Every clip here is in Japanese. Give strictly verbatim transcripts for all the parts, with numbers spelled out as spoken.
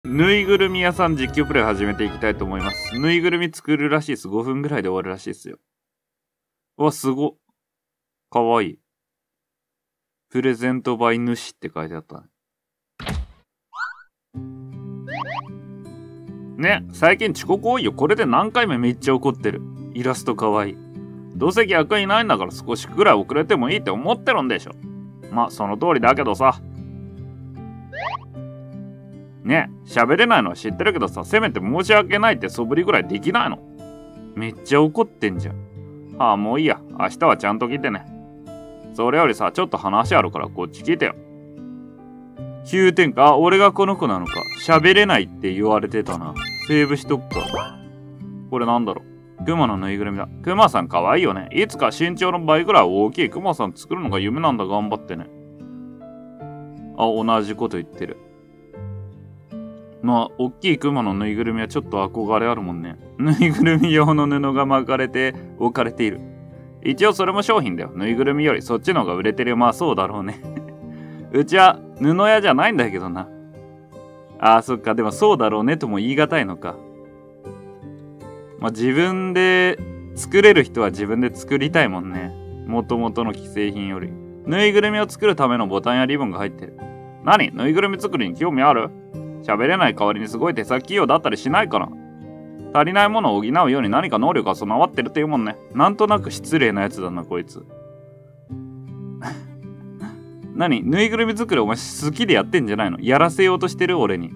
ぬいぐるみ屋さん実況プレイ始めていきたいと思います。ぬいぐるみ作るらしいです。ごふんぐらいで終わるらしいですよ。うわ、すご。かわいい。プレゼントバイ主って書いてあった。ね、最近遅刻多いよ。これで何回目めっちゃ怒ってる。イラストかわいい。どうせ逆いないんだから少しくらい遅れてもいいって思ってるんでしょ。まあ、その通りだけどさ。ね、喋れないのは知ってるけどさ、せめて申し訳ないって素振りぐらいできないの？めっちゃ怒ってんじゃん。ああ、もういいや。明日はちゃんと来てね。それよりさ、ちょっと話あるからこっち来てよ。きゅうてんか。あ、俺がこの子なのか。喋れないって言われてたな。セーブしとくか。これなんだろう。クマのぬいぐるみだ。クマさんかわいいよね。いつか身長の倍ぐらい大きいクマさん作るのが夢なんだ。頑張ってね。あ、同じこと言ってる。まあ、おっきいクマのぬいぐるみはちょっと憧れあるもんね。ぬいぐるみ用の布が巻かれて置かれている。一応それも商品だよ。ぬいぐるみよりそっちの方が売れてるよ。まあそうだろうね。うちは布屋じゃないんだけどな。ああ、そっか。でもそうだろうねとも言い難いのか。まあ自分で作れる人は自分で作りたいもんね。もともとの既製品より。ぬいぐるみを作るためのボタンやリボンが入ってる。何？ぬいぐるみ作りに興味ある？喋れない代わりにすごい手先器用だったりしないかな。足りないものを補うように何か能力が備わってるっていうもんね。なんとなく失礼なやつだなこいつ。何？ぬいぐるみ作りお前好きでやってんじゃないの？やらせようとしてる俺に。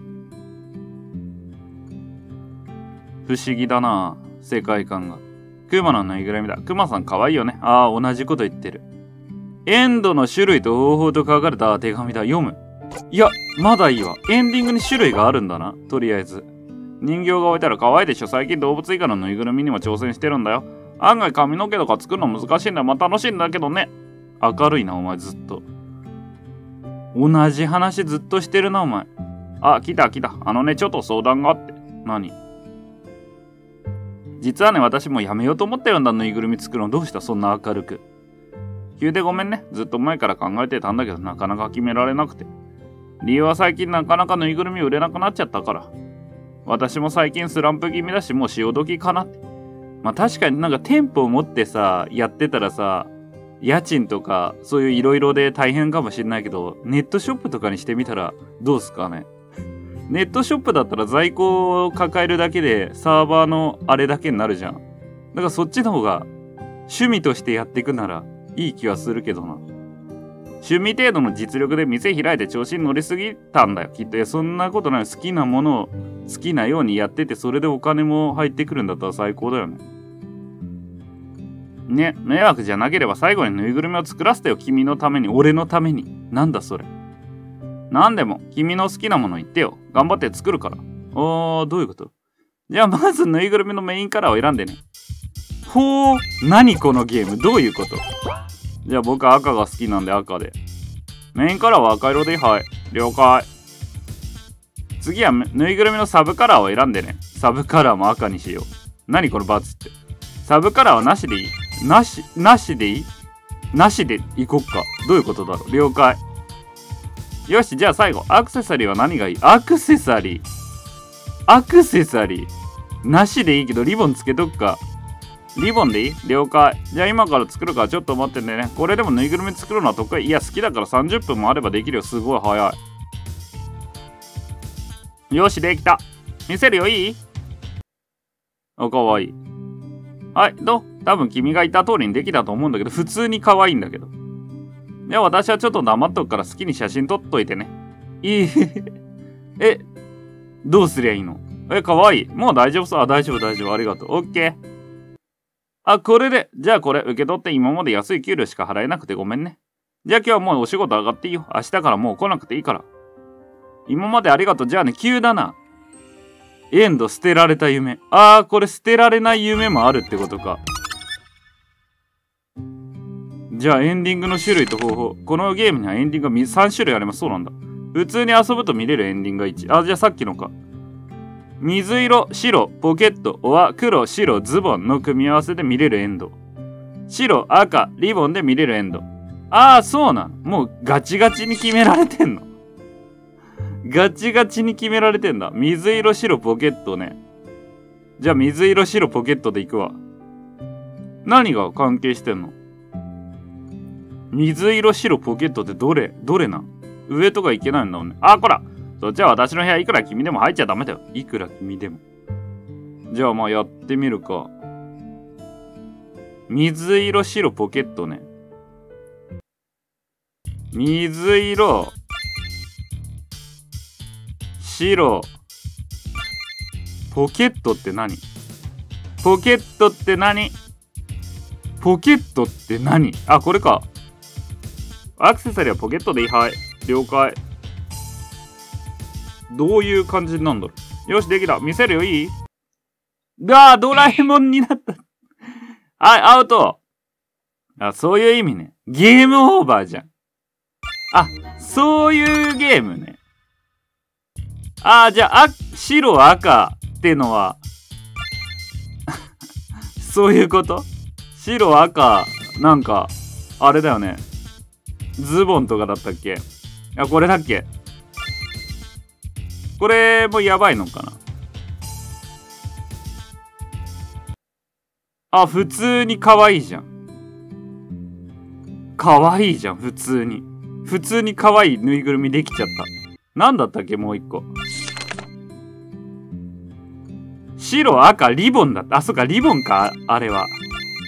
不思議だな世界観が。クマのぬいぐるみだ。クマさんかわいいよね。ああ、同じこと言ってる。エンドの種類と方法と書かれた手紙だ。読む。いや、まだいいわ。エンディングに種類があるんだな。とりあえず。人形が置いたら可愛いでしょ。最近動物以下のぬいぐるみにも挑戦してるんだよ。案外髪の毛とか作るの難しいんだよ。まあ楽しいんだけどね。明るいな、お前ずっと。同じ話ずっとしてるな、お前。あ、来た来た。あのね、ちょっと相談があって。何？実はね、私もうやめようと思ってるんだ。ぬいぐるみ作るの。どうした？そんな明るく。急でごめんね。ずっと前から考えてたんだけど、なかなか決められなくて。理由は最近なかなかぬいぐるみ売れなくなっちゃったから。私も最近スランプ気味だし、もう潮時かなって。まあ確かになんか店舗を持ってさ、やってたらさ、家賃とかそういういろいろで大変かもしれないけど、ネットショップとかにしてみたらどうすかね。ネットショップだったら在庫を抱えるだけでサーバーのあれだけになるじゃん。だからそっちの方が趣味としてやっていくならいい気はするけどな。趣味程度の実力で店開いて調子に乗りすぎたんだよきっと。いやそんなことない。好きなものを好きなようにやってて、それでお金も入ってくるんだったら最高だよね。ね、迷惑じゃなければ最後にぬいぐるみを作らせてよ。君のために、俺のために。なんだそれ。なんでも君の好きなもの言ってよ。頑張って作るから。おー、どういうこと？じゃあまずぬいぐるみのメインカラーを選んでね。ほー、何このゲーム。どういうこと？じゃあ僕は赤が好きなんで赤で。メインカラーは赤色でいい。はい。了解。次はぬいぐるみのサブカラーを選んでね。サブカラーも赤にしよう。何このバツって。サブカラーはなしでいい？なし、なしでいい？なしでいこっか。どういうことだろう。了解。よし、じゃあ最後。アクセサリーは何がいい？アクセサリー。アクセサリー。なしでいいけどリボンつけとくか。リボンでいい？了解。じゃあ今から作るからちょっと待ってんでね。これでもぬいぐるみ作るのは得意。いや、好きだからさんじゅっぷんもあればできるよ。すごい早い。よし、できた。見せるよ、いい？あ、かわいい。はい、どう？多分君が言った通りにできたと思うんだけど、普通に可愛いんだけど。じゃあ私はちょっと黙っとくから好きに写真撮っといてね。いい。え、どうすりゃいいの？え、かわいい。もう大丈夫そう。あ、大丈夫大丈夫。ありがとう。オッケー。あ、これで。じゃあこれ受け取って今まで安い給料しか払えなくてごめんね。じゃあ今日はもうお仕事上がっていいよ。明日からもう来なくていいから。今までありがとう。じゃあね、急だな。エンド捨てられた夢。あー、これ捨てられない夢もあるってことか。じゃあエンディングの種類と方法。このゲームにはエンディングがさん種類あります。そうなんだ。普通に遊ぶと見れるエンディングがいち。あ、じゃあさっきのか。水色、白、ポケットは黒、白、ズボンの組み合わせで見れるエンド。白、赤、リボンで見れるエンド。ああ、そうなの。もうガチガチに決められてんの。 ガチガチに決められてんだ。水色白ポケットね。じゃあ水色白ポケットでいくわ。何が関係してんの？水色白ポケットってどれどれな？上とかいけないんだもんね。あ、こら！そっちは私の部屋いくら君でも入っちゃダメだよ。いくら君でも。じゃあまあやってみるか。水色白ポケットね。水色白ポケットって何？ポケットって何？ポケットって何？あ、これか。アクセサリーはポケットでいい。はい。了解。どういう感じなんだろう。よし、できた。見せるよ、いい？あー、ドラえもんになった。はい、アウト。あ、そういう意味ね。ゲームオーバーじゃん。あ、そういうゲームね。あー、じゃあ、あ白赤ってのは、そういうこと？白赤、なんか、あれだよね。ズボンとかだったっけ？あ、これだっけ？これもやばいのかな？あ、普通に可愛いじゃん。可愛いじゃん、普通に。普通に可愛いぬいぐるみできちゃった。なんだったっけ、もう一個。白、赤、リボンだった。あ、そっか、リボンか、あれは。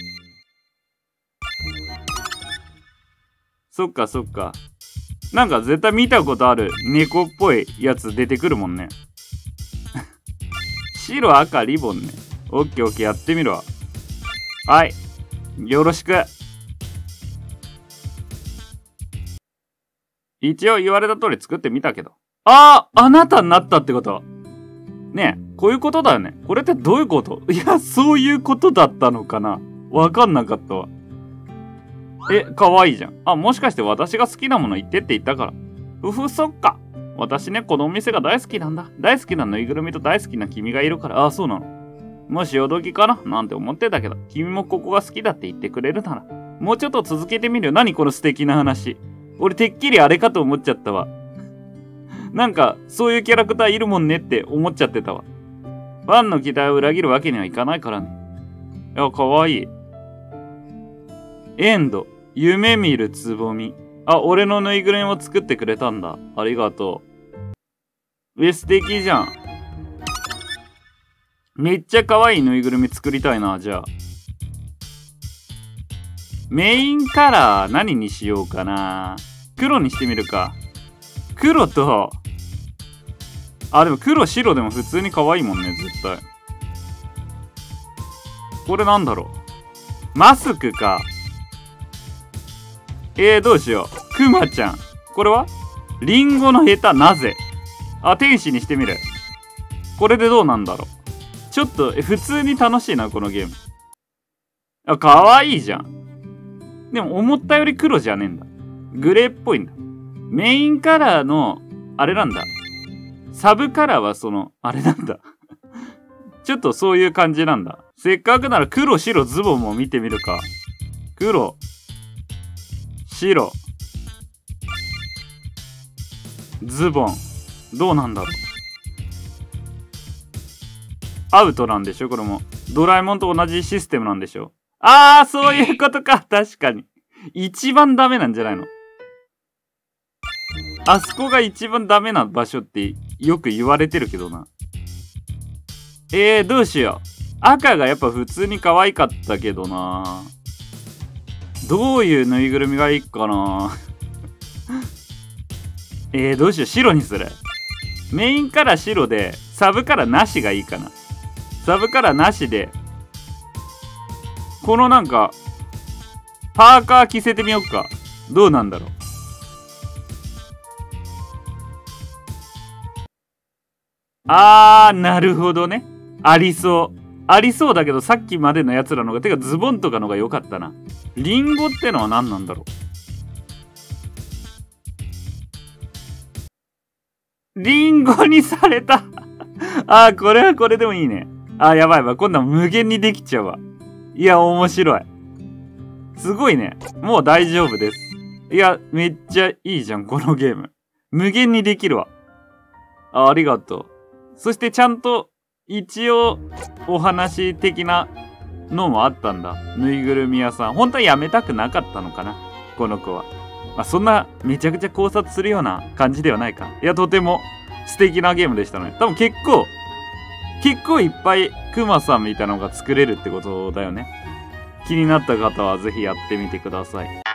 そっか、そっか。なんか絶対見たことある猫っぽいやつ出てくるもんね。白、赤、リボンね。オッケーオッケー、やってみるわ。はい。よろしく。一応言われた通り作ってみたけど。ああ、あなたになったってこと。ねえ、こういうことだよね。これってどういうこと？いや、そういうことだったのかな？わかんなかったわ。え、かわいいじゃん。あ、もしかして私が好きなもの言ってって言ったから。うふ、そっか。私ね、このお店が大好きなんだ。大好きなぬいぐるみと大好きな君がいるから。あ、そうなの。もう潮時かななんて思ってたけど、君もここが好きだって言ってくれるなら、もうちょっと続けてみるよ。何この素敵な話。俺てっきりあれかと思っちゃったわ。なんか、そういうキャラクターいるもんねって思っちゃってたわ。ファンの期待を裏切るわけにはいかないからね。いや、かわいい。エンド、夢見るつぼみ。あ、俺のぬいぐるみも作ってくれたんだ。ありがとう。え、素敵じゃん。めっちゃ可愛いぬいぐるみ作りたいな、じゃあ。メインカラー何にしようかな。黒にしてみるか。黒と、あ、でも黒白でも普通に可愛いもんね、絶対。これなんだろう。マスクか。えー、どうしよう。クマちゃん。これはリンゴのヘタ、なぜ？あ、天使にしてみる。これでどうなんだろう。ちょっと、え、普通に楽しいな、このゲーム。あ、かわいいじゃん。でも、思ったより黒じゃねえんだ。グレーっぽいんだ。メインカラーの、あれなんだ。サブカラーはその、あれなんだ。ちょっとそういう感じなんだ。せっかくなら黒、白、ズボンも見てみるか。黒、白、ズボン。どうなんだろう。アウトなんでしょこれも。ドラえもんと同じシステムなんでしょ。あー、そういうことか。確かに。一番ダメなんじゃないの？あそこが一番ダメな場所ってよく言われてるけどな。えー、どうしよう。赤がやっぱ普通に可愛かったけどな。どういうぬいぐるみがいいかな。えー、どうしよう。白にする。メインカラー白で、サブカラーなしがいいかな。サブカラーなしで、このなんか、パーカー着せてみよっか。どうなんだろう。あー、なるほどね。ありそう。ありそうだけど、さっきまでのやつらのが、てかズボンとかのが良かったな。リンゴってのは何なんだろう。リンゴにされた。あー、これはこれでもいいね。あー、やばいやばい。今度は無限にできちゃうわ。いや、面白い。すごいね。もう大丈夫です。いや、めっちゃいいじゃん、このゲーム。無限にできるわ。 あ、ありがとう。そしてちゃんと、一応、お話的なのもあったんだ。ぬいぐるみ屋さん。本当はやめたくなかったのかな、この子は。まあ、そんな、めちゃくちゃ考察するような感じではないか。いや、とても素敵なゲームでしたね。多分結構、結構いっぱいクマさんみたいなのが作れるってことだよね。気になった方はぜひやってみてください。